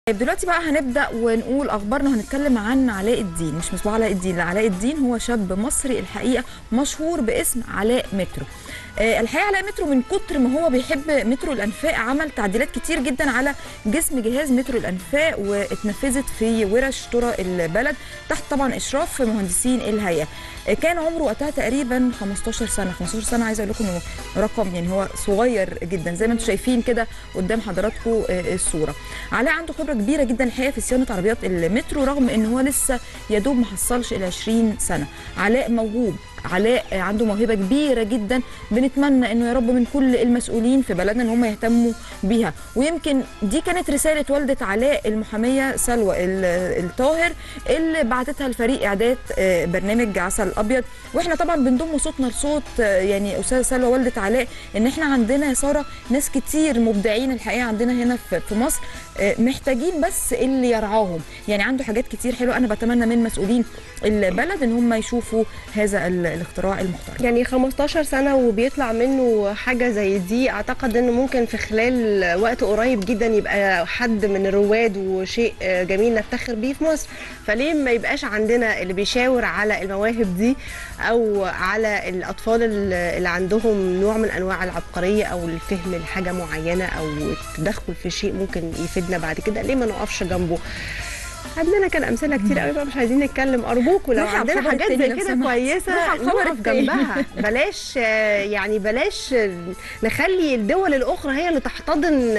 دلوقتي بقى هنبدأ ونقول أخبارنا، وهنتكلم عن علاء الدين. مش مصباح علاء الدين، لا، علاء الدين هو شاب مصري الحقيقة مشهور باسم علاء مترو. الحقيقة علاء مترو من كتر ما هو بيحب مترو الأنفاق عمل تعديلات كتير جدا على جسم جهاز مترو الأنفاق، واتنفذت في ورش طرق البلد تحت طبعا إشراف مهندسين الهيئة. كان عمره وقتها تقريبا 15 سنة. 15 سنة عايزة أقول لكم إنه رقم يعني هو صغير جدا زي ما انتم شايفين كده قدام حضراتكم الصورة. علاء عنده خبرة كبيرة جدا الحقيقة في صيانة عربيات المترو، رغم إن هو لسه يدوب ما حصلش ال 20 سنة. علاء موهوب، علاء عنده موهبه كبيره جدا، بنتمنى انه يا رب من كل المسؤولين في بلدنا ان هم يهتموا بيها. ويمكن دي كانت رساله والده علاء المحاميه سلوى الطاهر اللي بعتتها لفريق اعداد برنامج عسل ابيض، واحنا طبعا بنضم صوتنا لصوت يعني استاذه سلوى والده علاء، ان احنا عندنا يا ساره ناس كتير مبدعين الحقيقه عندنا هنا في مصر، محتاجين بس اللي يرعاهم. يعني عنده حاجات كتير حلوه، انا بتمنى من مسؤولين البلد ان هم يشوفوا هذا الاختراع المحترم. يعني 15 سنة وبيطلع منه حاجة زي دي، أعتقد أنه ممكن في خلال وقت قريب جدا يبقى حد من الرواد، وشيء جميل نفتخر بيه في مصر. فليه ما يبقاش عندنا اللي بيشاور على المواهب دي، أو على الأطفال اللي عندهم نوع من أنواع العبقرية أو الفهم لحاجة معينة أو التدخل في شيء ممكن يفيدنا بعد كده، ليه ما نقفش جنبه؟ عندنا كان امثله كتير قوي بقى، مش عايزين نتكلم ارجوكوا لو عندنا حاجات زي كده كويسه نقف جنبها. بلاش يعني بلاش نخلي الدول الاخرى هي اللي تحتضن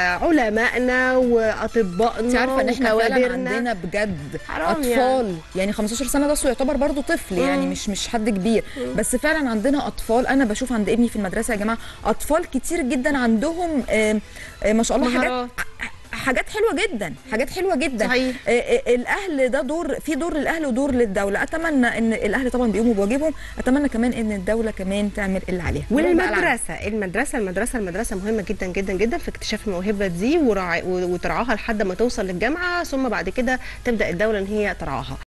علمائنا واطبائنا. انت عارفه ان احنا فعلا عندنا بجد اطفال يعني 15 سنه ده يعتبر برضو طفل، يعني مش حد كبير، بس فعلا عندنا اطفال. انا بشوف عند ابني في المدرسه يا جماعه اطفال كتير جدا عندهم ما شاء الله حاجات حلوه جدا، حاجات حلوه جدا. صحيح. الاهل ده في دور للاهل ودور للدوله. اتمنى ان الاهل طبعا بيقوموا بواجبهم، اتمنى كمان ان الدوله كمان تعمل اللي عليها. والمدرسه مهمه جدا جدا جدا في اكتشاف الموهبه دي وترعاها لحد ما توصل للجامعه، ثم بعد كده تبدا الدوله ان هي ترعاها.